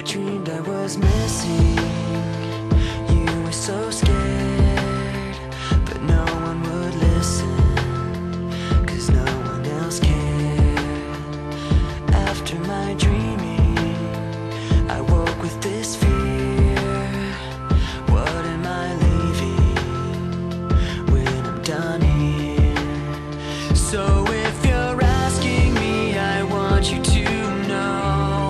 I dreamed I was missing. You were so scared, but no one would listen, 'cause no one else cared. After my dreaming, I woke with this fear. What am I leaving when I'm done here? So if you're asking me, I want you to know,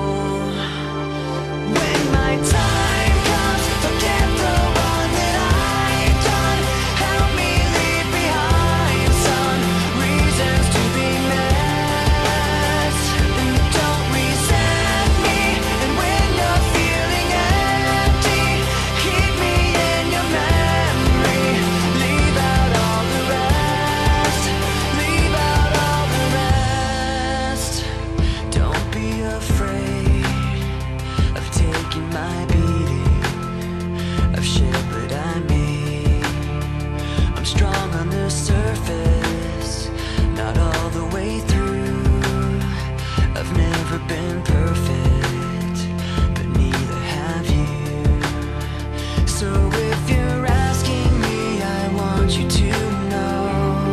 when my time comes, forget the one that I've done. Help me leave behind some reasons to be missed. And don't resent me, and when you're feeling empty, keep me in your memory. Leave out all the rest. Leave out all the rest. Don't be afraid of taking my beating, of shit that I made. I'm strong on the surface, not all the way through. I've never been perfect, but neither have you. So if you're asking me, I want you to know,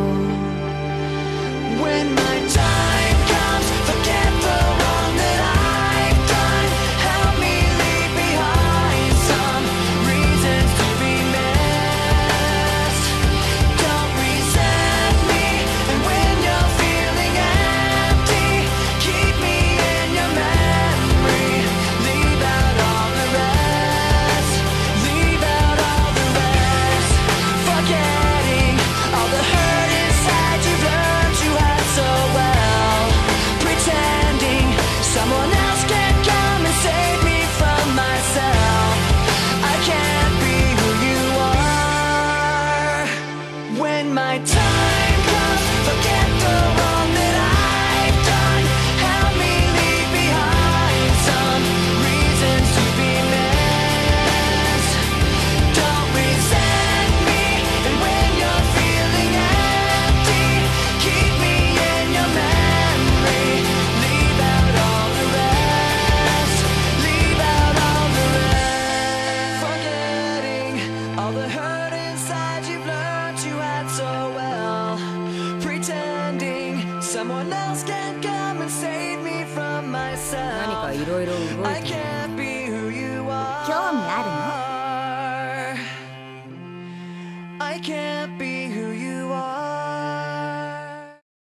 when my time comes, forget the wrong that I've done. Help me leave behind some reasons to be missed. Don't resent me, and when you're feeling empty, keep me in your memory. Leave out all the rest. Leave out all the rest. Forgetting all the hurt inside you've learned you had so well. Pretending someone else can come and save me from myself. I can't be who you are. When my time comes, forget the wrong that I've done. Help me leave behind some reasons to be missed. Don't resent me, and when you're feeling empty, keep me in your memory. Leave out all the rest. Leave out all the rest. Forgetting all the hurt inside you've learned you had so well. Pretending someone else can come and save me from 何か myself. いろいろ動い I てる。 can't be who you are. 興味あるの？ I can't be who you are.